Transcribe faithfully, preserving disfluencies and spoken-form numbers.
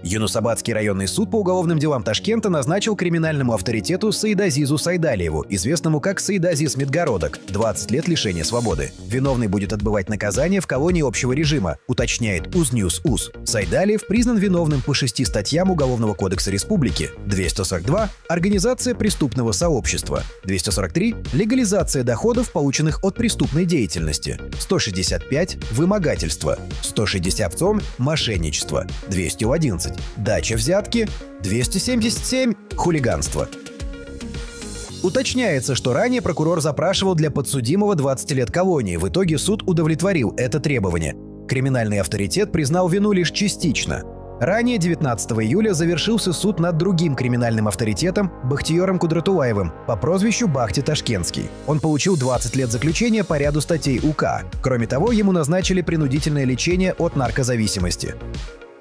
Юнусабадский районный суд по уголовным делам Ташкента назначил криминальному авторитету Саидазизу Сайдалиеву, известному как Саидазиз Медгородок, двадцать лет лишения свободы. Виновный будет отбывать наказание в колонии общего режима, уточняет Узньюз УЗ. Сайдалиев признан виновным по шести статьям Уголовного кодекса республики. двести сорок два – организация преступного сообщества. двести сорок три – легализация доходов, полученных от преступной деятельности. сто шестьдесят пять – вымогательство. сто шестьдесят семь – мошенничество. двести одиннадцать – дача взятки. двести семьдесят семь – хулиганство. Уточняется, что ранее прокурор запрашивал для подсудимого двадцать лет колонии. В итоге суд удовлетворил это требование. Криминальный авторитет признал вину лишь частично. Ранее, девятнадцатого июля, завершился суд над другим криминальным авторитетом Бахтиером Кудратулаевым по прозвищу Бахти Ташкентский. Он получил двадцать лет заключения по ряду статей УК. Кроме того, ему назначили принудительное лечение от наркозависимости.